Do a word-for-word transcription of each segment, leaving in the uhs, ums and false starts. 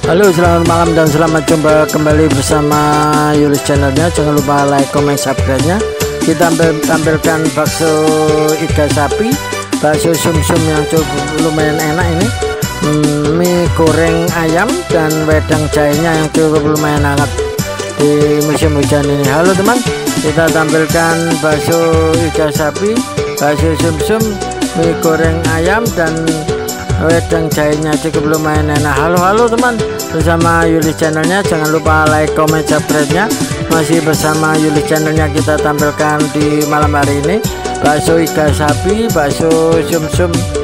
Halo, selamat malam dan selamat jumpa kembali bersama Yulis channelnya. Jangan lupa like, comment, subscribe nya. Kita tampilkan bakso iga sapi, bakso sumsum yang cukup lumayan enak ini, mie goreng ayam dan wedang jahenya yang cukup lumayan hangat di musim hujan ini. Halo teman, kita tampilkan bakso iga sapi, bakso sumsum, mie goreng ayam dan wedang jahenya cukup lumayan enak. Halo halo teman, bersama Yulis channelnya. Jangan lupa like, comment, subscribe nya. Masih bersama Yulis channelnya, kita tampilkan di malam hari ini bakso iga sapi, bakso sumsum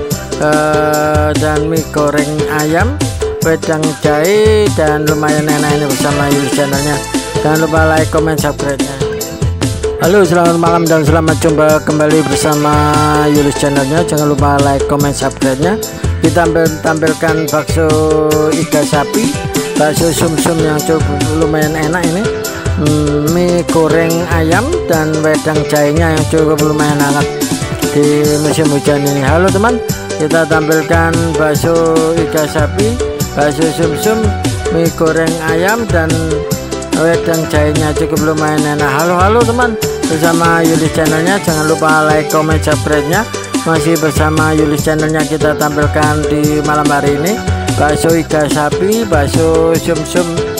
uh, dan mie goreng ayam, wedang jahe dan lumayan enak ini bersama Yulis channelnya. Jangan lupa like, comment, subscribe nya. Halo, selamat malam dan selamat jumpa kembali bersama Yulis channelnya. Jangan lupa like, comment, subscribe nya. Kita tampilkan bakso iga sapi, bakso sumsum yang cukup lumayan enak ini, mie goreng ayam dan wedang jahenya yang cukup lumayan hangat di musim hujan ini. Halo teman, kita tampilkan bakso iga sapi, bakso sumsum, mie goreng ayam dan wedang jahenya cukup lumayan enak. Halo halo teman, bersama Yulis channelnya. Jangan lupa like, comment, subscribe nya. Masih bersama Yulis channelnya, kita tampilkan di malam hari ini bakso iga sapi, bakso sumsum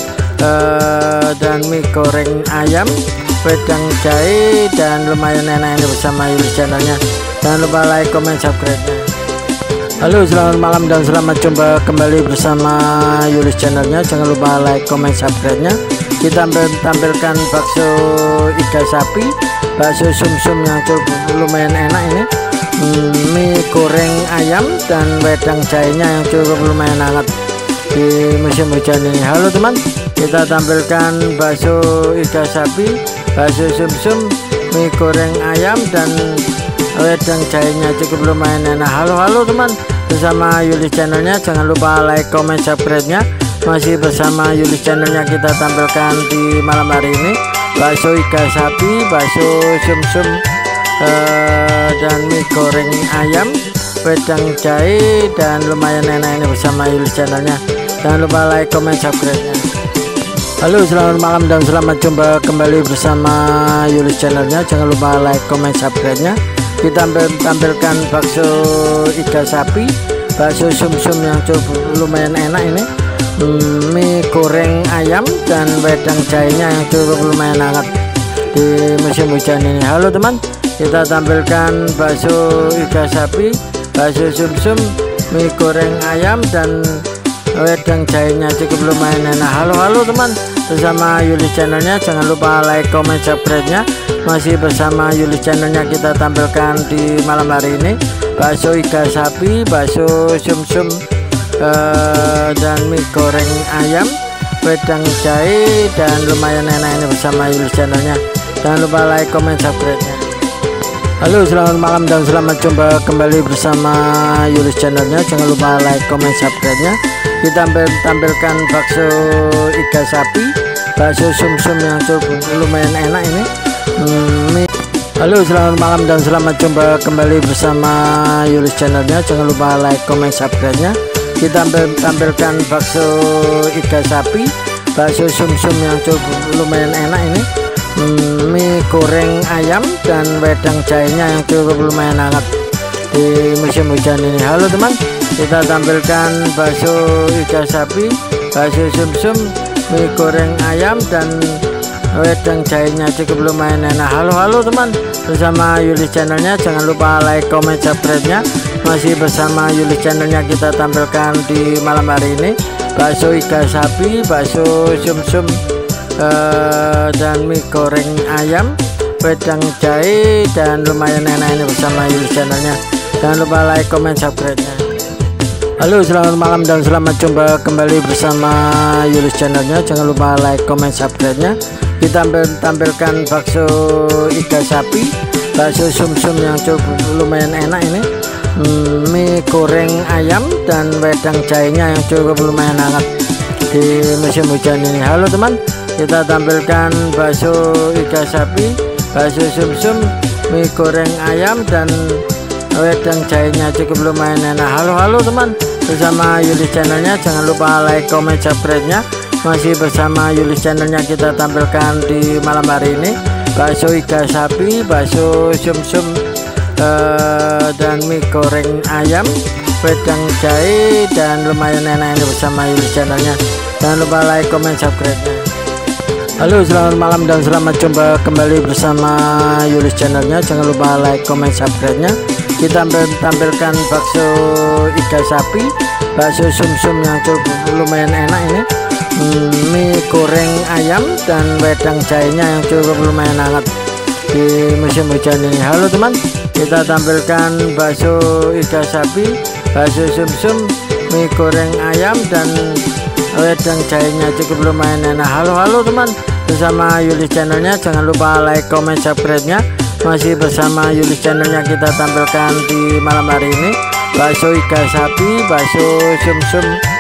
uh, dan mie goreng ayam, wedang jahe dan lumayan enak ini bersama Yulis channelnya. Jangan lupa like, comment, subscribe nya. Halo, selamat malam dan selamat jumpa kembali bersama Yulis channelnya. Jangan lupa like, comment, subscribe nya. Kita tampilkan bakso iga sapi, bakso sumsum yang cukup lumayan enak ini, mie goreng ayam dan wedang jahenya yang cukup lumayan hangat di musim hujan ini. Halo teman, kita tampilkan bakso iga sapi, bakso sumsum, mie goreng ayam dan wedang jahenya cukup lumayan enak. Halo halo teman, bersama Yulis channelnya. Jangan lupa like, comment, subscribe nya. Masih bersama Yulis channelnya, kita tampilkan di malam hari ini bakso iga sapi, bakso sumsum Uh, dan mie goreng ayam, wedang jahe dan lumayan enak ini bersama Yulis channelnya. Jangan lupa like, comment, subscribe nya. Halo, selamat malam dan selamat jumpa kembali bersama Yulis channelnya. Jangan lupa like, comment, subscribe nya. Kita tampilkan bakso iga sapi, bakso sumsum yang cukup lumayan enak ini, mie goreng ayam dan wedang jahenya yang cukup lumayan hangat di musim hujan ini. Halo teman, kita tampilkan bakso iga sapi, bakso sumsum, mie goreng ayam dan wedang jahenya cukup lumayan enak. Halo halo teman, bersama Yulis channelnya. Jangan lupa like, comment, subscribe nya. Masih bersama Yulis channelnya, kita tampilkan di malam hari ini bakso iga sapi, bakso sumsum uh, dan mie goreng ayam, wedang jahe dan lumayan enak ini bersama Yulis channelnya. Jangan lupa like, comment, subscribe nya. Halo, selamat malam dan selamat jumpa kembali bersama Yulis channelnya. Jangan lupa like, comment, subscribe nya. Kita tampilkan bakso iga sapi, bakso sumsum yang cukup lumayan enak ini, mie. Halo, selamat malam dan selamat jumpa kembali bersama Yulis channelnya. Jangan lupa like, comment, subscribe nya. Kita tampilkan bakso iga sapi, bakso sumsum yang cukup lumayan enak ini, mie goreng ayam dan wedang jahenya yang cukup lumayan hangat di musim hujan ini. Halo teman, kita tampilkan bakso iga sapi, bakso sumsum, mie goreng ayam dan wedang jahenya cukup lumayan enak. Halo halo teman, bersama Yulis channelnya. Jangan lupa like, comment, subscribe nya. Masih bersama Yulis channelnya, kita tampilkan di malam hari ini bakso iga sapi, bakso sumsum Uh, dan mie goreng ayam, wedang jahe dan lumayan enak ini bersama Yulis channelnya. Jangan lupa like, comment, subscribe nya. Halo, selamat malam dan selamat jumpa kembali bersama Yulis channelnya. Jangan lupa like, comment, subscribe nya. Kita tampilkan bakso iga sapi, bakso sumsum yang cukup lumayan enak ini, mie goreng ayam dan wedang jahenya yang cukup lumayan hangat di musim hujan ini. Halo teman, kita tampilkan bakso iga sapi, bakso sumsum, mie goreng ayam dan wedang jahenya cukup lumayan enak. Halo halo teman, bersama Yulis channelnya, jangan lupa like, comment, subscribe-nya. Masih bersama Yulis channelnya, kita tampilkan di malam hari ini bakso iga sapi, bakso sum-sum uh, dan mie goreng ayam, wedang jahe, dan lumayan enak ini bersama Yulis channelnya. Jangan lupa like, comment, subscribe-nya. Halo, selamat malam dan selamat jumpa kembali bersama Yulis channelnya. Jangan lupa like, comment, subscribe-nya. Kita tampilkan bakso iga sapi, bakso sum-sum yang cukup lumayan enak ini, mie goreng ayam, dan wedang jahenya yang cukup lumayan hangat di musim hujan ini. Halo teman, kita tampilkan bakso iga sapi, bakso sum-sum, mie goreng ayam, dan wedang jahenya cukup lumayan enak. Halo halo teman, bersama Yulis channelnya, jangan lupa like, comment, subscribe-nya. Masih bersama Yulis channelnya, kita tampilkan di malam hari ini bakso iga sapi, bakso sum-sum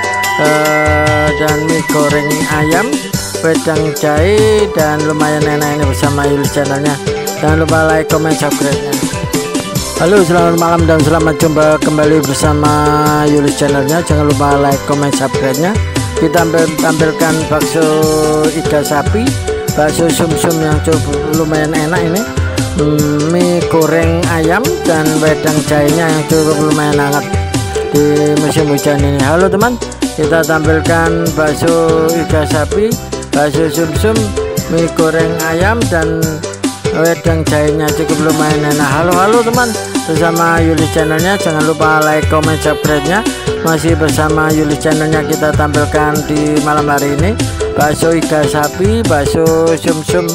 uh, dan mie goreng ayam, wedang jahe, dan lumayan enak ini bersama Yulis channelnya. Jangan lupa like, comment, subscribe-nya. Halo, selamat malam dan selamat jumpa kembali bersama Yulis channelnya. Jangan lupa like, comment, subscribe-nya. Kita tampilkan bakso iga sapi, bakso sum-sum yang cukup lumayan enak ini, mie goreng ayam, dan wedang jahenya yang cukup lumayan hangat di musim hujan ini. Halo teman, kita tampilkan bakso iga sapi, bakso sum-sum, mie goreng ayam, dan wedang jahenya cukup lumayan enak. Halo halo teman, bersama Yulis channelnya, jangan lupa like, comment, subscribe-nya. Masih bersama Yulis channelnya, kita tampilkan di malam hari ini bakso iga sapi, bakso sum-sum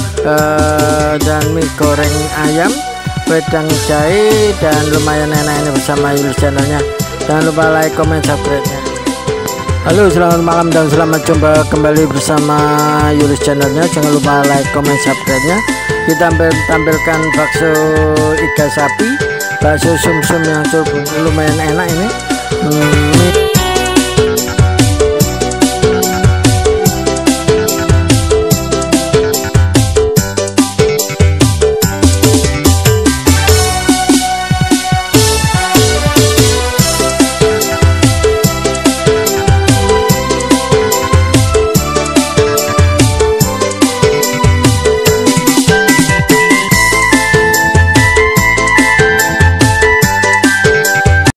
uh, dan mie goreng ayam, wedang jahe, dan lumayan enak ini bersama Yulis channelnya. Jangan lupa like, comment, subscribe-nya. Halo, selamat malam dan selamat jumpa kembali bersama Yulis channelnya. Jangan lupa like, comment, subscribe-nya. Kita tampilkan bakso iga sapi, bakso sum-sum yang cukup lumayan enak ini, hmm,